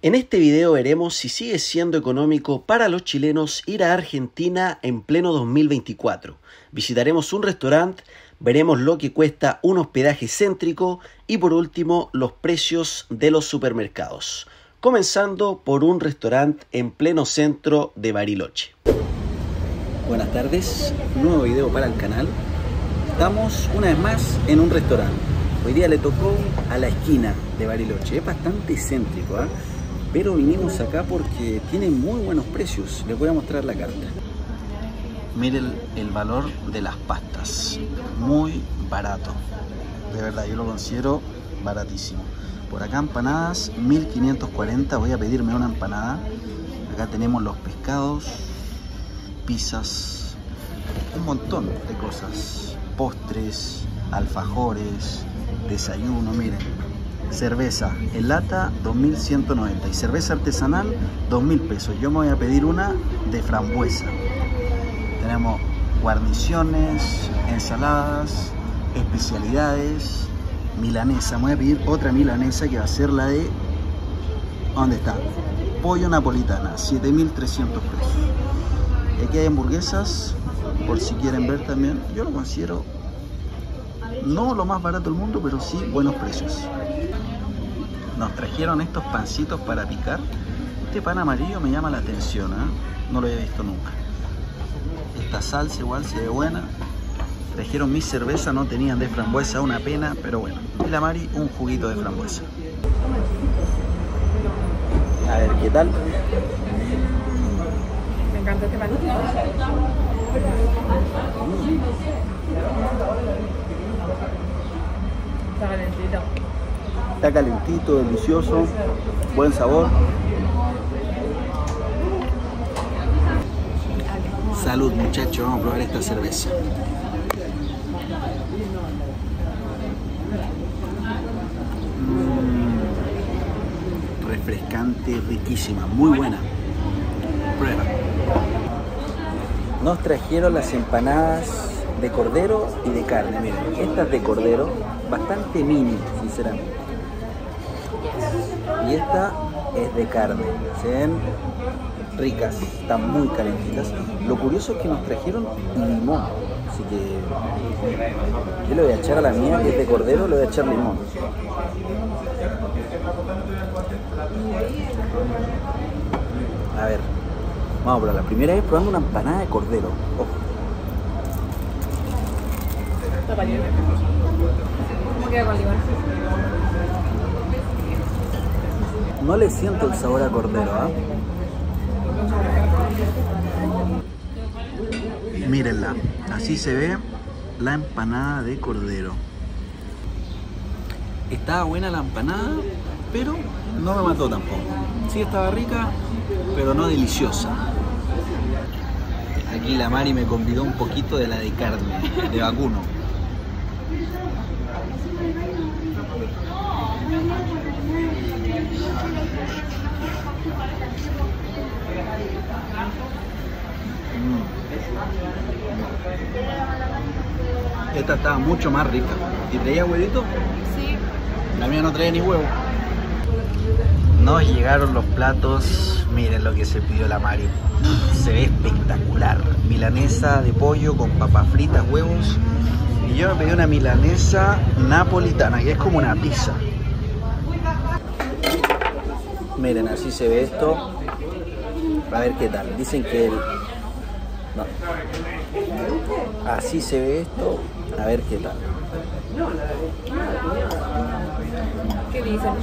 En este video veremos si sigue siendo económico para los chilenos ir a Argentina en pleno 2024. Visitaremos un restaurante, veremos lo que cuesta un hospedaje céntrico y por último los precios de los supermercados. Comenzando por un restaurante en pleno centro de Bariloche. Buenas tardes, nuevo video para el canal. Estamos una vez más en un restaurante. Hoy día le tocó a la esquina de Bariloche, es bastante céntrico, ¿eh? Pero vinimos acá porque tiene muy buenos precios. Les voy a mostrar la carta. Miren el valor de las pastas. Muy barato. De verdad, yo lo considero baratísimo. Por acá empanadas, 1540. Voy a pedirme una empanada. Acá tenemos los pescados, pizzas, un montón de cosas. Postres, alfajores, desayuno, miren. Cerveza en lata 2190 y cerveza artesanal 2000 pesos. Yo me voy a pedir una de frambuesa. Tenemos guarniciones, ensaladas, especialidades, milanesa. Me voy a pedir otra milanesa que va a ser la de... ¿Dónde está? Pollo napolitana, 7300 pesos. Y aquí hay hamburguesas, por si quieren ver también. Yo lo considero no lo más barato del mundo, pero sí buenos precios. Nos trajeron estos pancitos para picar. Este pan amarillo me llama la atención, ¿eh? No lo había visto nunca. Esta salsa igual se ve buena. Trajeron mi cerveza, no tenían de frambuesa, una pena, pero bueno. Y la Mari, un juguito de frambuesa. A ver, ¿qué tal? Me encanta este pan. Está calentito. Está calentito, delicioso, buen sabor. Salud, muchachos, vamos a probar esta cerveza. Refrescante, riquísima, muy buena. Prueba. Nos trajeron las empanadas de cordero y de carne. Miren, esta es de cordero, bastante mini, sinceramente. Y esta es de carne. Se ven ricas, están muy calentitas. Lo curioso es que nos trajeron limón. Así que yo le voy a echar a la mía, que es de cordero, le voy a echar limón. A ver, vamos a probar. La primera vez probando una empanada de cordero. Ojo. ¿Cómo queda con limón? No le siento el sabor a cordero, ¿eh? Mírenla, así se ve la empanada de cordero. Estaba buena la empanada, pero no me mató tampoco. Sí estaba rica, pero no deliciosa. Aquí la Mari me convidó un poquito de la de carne, de vacuno. Esta estaba mucho más rica. ¿Y traía huevito? Sí. La mía no traía ni huevo. Nos llegaron los platos. Miren lo que se pidió la Mari. Se ve espectacular. Milanesa de pollo con papas fritas, huevos. Y yo me pedí una milanesa napolitana, que es como una pizza. Miren, así se ve esto. A ver qué tal. Dicen que el... No. Así se ve esto. A ver qué tal. ¿Qué dicen?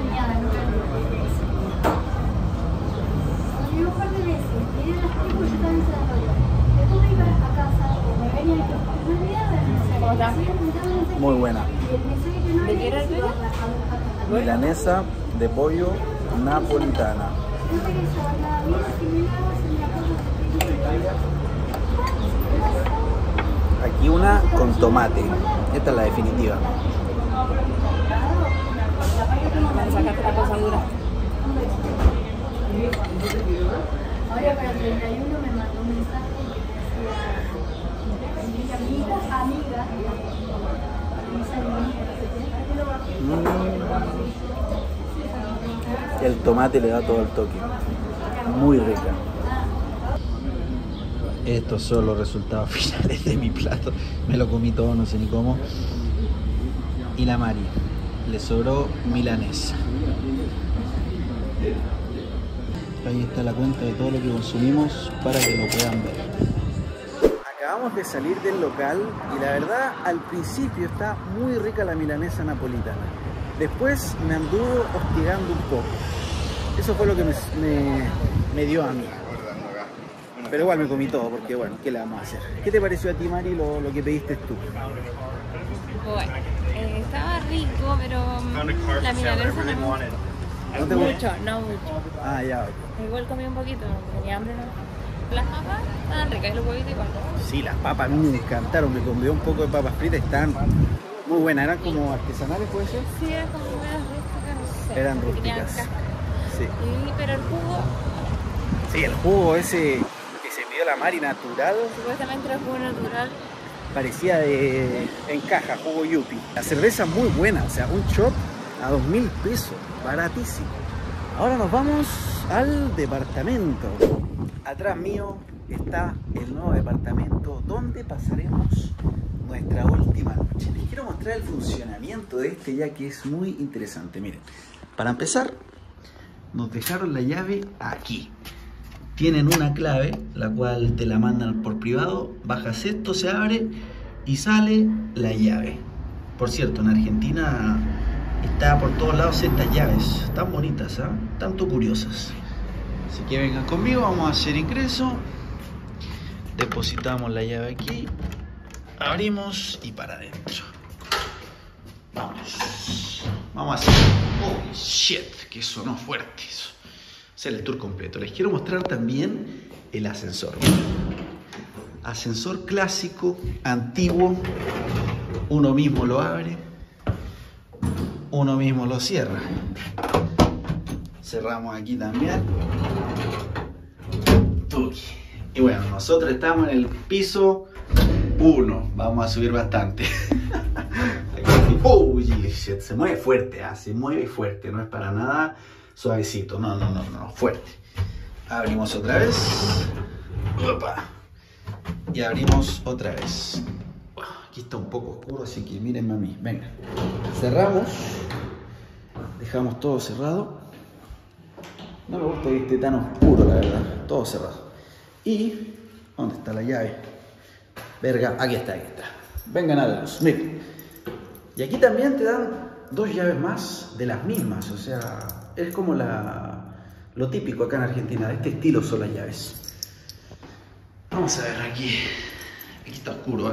¿Cómo está? Muy buena. ¿De qué era el tuyo? Milanesa de pollo napolitana. Aquí una con tomate. Esta es la definitiva. Me sacaste la cosa dura. Ahora para el 31 me mandó un mensaje amiga. el tomate le da todo el toque. Muy rica. Estos son los resultados finales de mi plato. Me lo comí todo, no sé ni cómo. Y la Mari, le sobró milanesa. Ahí está la cuenta de todo lo que consumimos para que lo puedan ver. Acabamos de salir del local y la verdad al principio está muy rica la milanesa napolitana. Después me anduvo hostigando un poco. Eso fue lo que me dio a mí. Pero igual me comí todo porque bueno, ¿qué le vamos a hacer? ¿Qué te pareció a ti, Mari, lo que pediste tú? Bueno, estaba rico, pero la milanesa no. ¿No te Mucho, no mucho. Ah, ya. Igual comí un poquito, tenía hambre, ¿no? Las papas estaban ricas y los huevitos igual. Sí, las papas a mí me encantaron. Me comí un poco de papas fritas, están muy buenas. ¿Eran como artesanales, puede ser? Sí, eran como unas rústicas, no sé. Eran que tenían rústicas. cáscara. Sí. Pero el jugo, Sí, el jugo ese que se pidió la Mari natural supuestamente era jugo natural. parecía en caja, jugo Yupi. La cerveza muy buena, o sea, un shot a 2.000 pesos, baratísimo. Ahora nos vamos al departamento. Atrás mío está el nuevo departamento donde pasaremos nuestra última noche. Les quiero mostrar el funcionamiento de este ya que es muy interesante. Miren, para empezar, nos dejaron la llave aquí. Tienen una clave, la cual te la mandan por privado, bajas esto, se abre y sale la llave. Por cierto, en Argentina está por todos lados estas llaves, tan bonitas, ¿eh? Tanto curiosas. Así que vengan conmigo, vamos a hacer ingreso. Depositamos la llave aquí, abrimos y para adentro. Vamos a hacer... Oh, shit, que sonó fuerte eso. Hacer el tour completo. Les quiero mostrar también el ascensor. Ascensor clásico, antiguo. Uno mismo lo abre, uno mismo lo cierra. Cerramos aquí también. Tuki. Y bueno, nosotros estamos en el piso 1. Vamos a subir bastante. Uy, shit, se mueve fuerte, se mueve fuerte. No es para nada suavecito, no, fuerte. Abrimos otra vez. Opa. Y abrimos otra vez. Aquí está un poco oscuro, así que mírenme a mí. Venga. Cerramos. Dejamos todo cerrado. No me gusta que esté tan oscuro, la verdad. Todo cerrado. Y... ¿dónde está la llave? Verga, aquí está. Vengan a verlos, miren. Y aquí también te dan 2 llaves más de las mismas. O sea, es como lo típico acá en Argentina. De este estilo son las llaves. Vamos a ver aquí. Aquí está oscuro, ¿eh?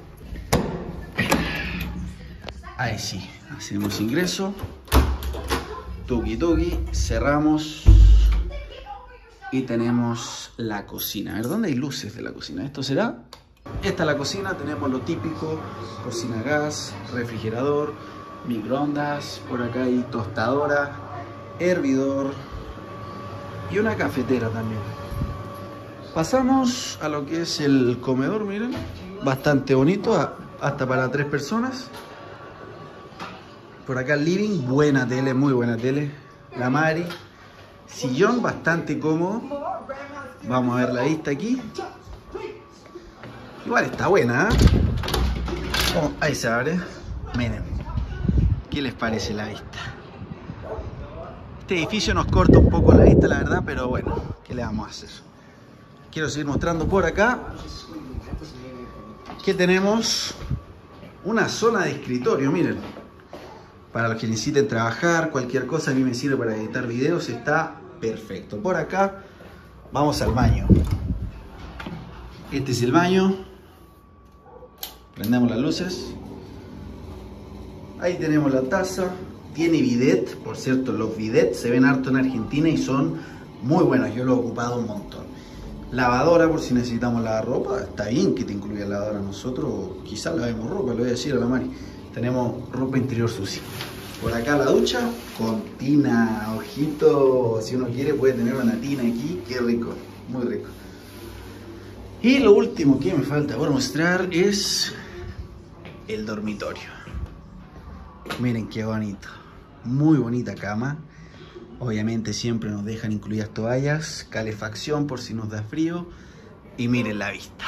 Ahí sí. Hacemos ingreso. Tuki tuki. Cerramos. Y tenemos la cocina. A ver, ¿dónde hay luces de la cocina? ¿Esto será? Esta es la cocina. Tenemos lo típico. Cocina a gas, refrigerador, microondas. Por acá hay tostadora, hervidor y una cafetera también. Pasamos a lo que es el comedor, miren, bastante bonito, hasta para 3 personas. Por acá el living, buena tele, muy buena tele. La Mari, sillón bastante cómodo. Vamos a ver la vista aquí. Igual está buena, ¿eh? Oh, ahí se abre. Miren, ¿qué les parece la vista? Este edificio nos corta un poco la vista, la verdad, pero bueno, ¿qué le vamos a hacer? Quiero seguir mostrando por acá que tenemos una zona de escritorio, miren. Para los que necesiten trabajar, cualquier cosa, a mí me sirve para editar videos, está perfecto. Por acá vamos al baño. Este es el baño. Prendemos las luces. Ahí tenemos la taza. Tiene bidet, por cierto, los bidets se ven harto en Argentina y son muy buenos. Yo lo he ocupado un montón. Lavadora, por si necesitamos lavar ropa. Está bien que te incluya lavadora. Nosotros quizás lavemos ropa, le voy a decir a la Mari. Tenemos ropa interior sucia. Por acá la ducha con tina, ojito. Si uno quiere puede tener una tina aquí. Qué rico, muy rico. Y lo último que me falta por mostrar es el dormitorio. Miren qué bonito. Muy bonita cama. Obviamente siempre nos dejan incluidas toallas, calefacción por si nos da frío. Y miren la vista.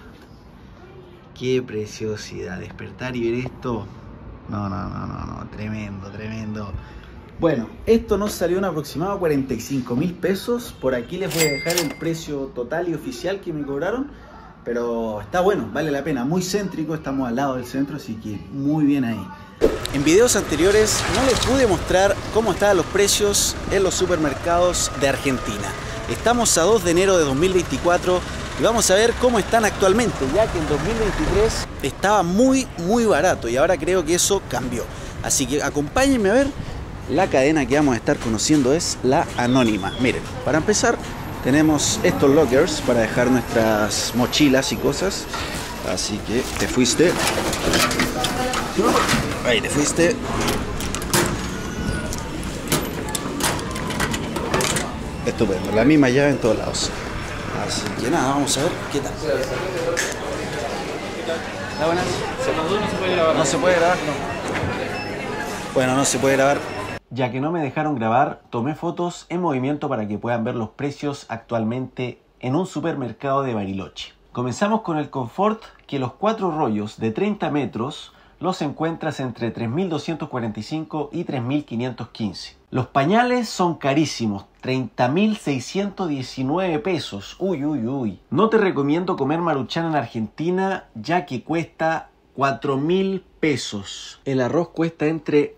Qué preciosidad. Despertar y ver esto. No. Tremendo, tremendo. Bueno, esto nos salió un aproximado a 45.000 pesos. Por aquí les voy a dejar el precio total y oficial que me cobraron. Pero está bueno, vale la pena. Muy céntrico, estamos al lado del centro, así que muy bien ahí. En videos anteriores no les pude mostrar cómo estaban los precios en los supermercados de Argentina. Estamos a 2 de enero de 2024 y vamos a ver cómo están actualmente, ya que en 2023 estaba muy barato y ahora creo que eso cambió. Así que acompáñenme a ver. La cadena que vamos a estar conociendo es la Anónima. Miren, para empezar tenemos estos lockers para dejar nuestras mochilas y cosas. Así que te fuiste. Ahí te fuiste. Estupendo, la misma llave en todos lados. Así que nada, vamos a ver qué tal. ¿Está buenas? No se puede grabar. No se puede grabar, no. Bueno, no se puede grabar. Ya que no me dejaron grabar, tomé fotos en movimiento para que puedan ver los precios actualmente en un supermercado de Bariloche. Comenzamos con el confort, que los 4 rollos de 30 metros los encuentras entre 3.245 y 3.515. Los pañales son carísimos, 30.619 pesos. Uy. No te recomiendo comer Maruchan en Argentina, ya que cuesta 4.000 pesos. El arroz cuesta entre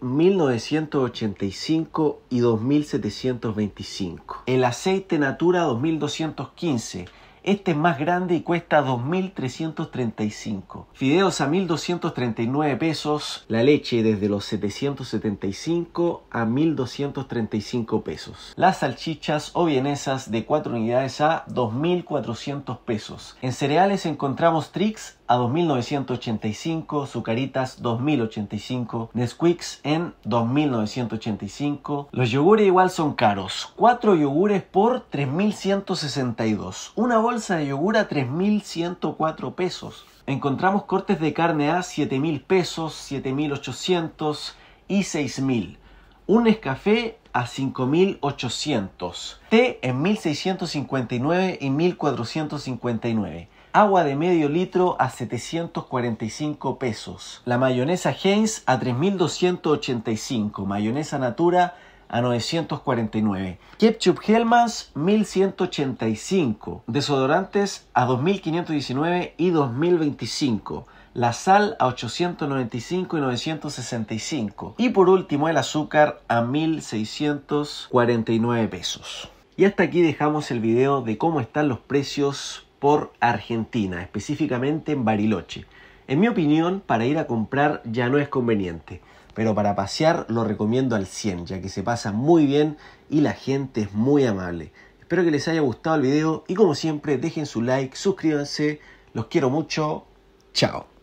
1.985 y 2.725. El aceite Natura 2.215. Este es más grande y cuesta 2.335. Fideos a 1.239 pesos. La leche desde los 775 a 1.235 pesos. Las salchichas o vienesas de 4 unidades a 2.400 pesos. En cereales encontramos Trix a 2.985, Zucaritas 2.085, Nesquik en 2.985. Los yogures igual son caros. 4 yogures por 3.162. Una bolsa de yogur a 3.104 pesos. Encontramos cortes de carne a 7.000 pesos, 7.800 y 6.000. Un Nescafé a 5.800. Té en 1.659 y 1.459. Agua de medio litro a 745 pesos. La mayonesa Heinz a 3.285. Mayonesa Natura a 949. Ketchup Hellmann's 1.185. Desodorantes a 2.519 y 2.025. La sal a 895 y 965. Y por último el azúcar a 1.649 pesos. Y hasta aquí dejamos el video de cómo están los precios por Argentina, específicamente en Bariloche. En mi opinión, para ir a comprar ya no es conveniente, pero para pasear lo recomiendo al 100, ya que se pasa muy bien y la gente es muy amable. Espero que les haya gustado el video y como siempre dejen su like, suscríbanse, los quiero mucho, chao.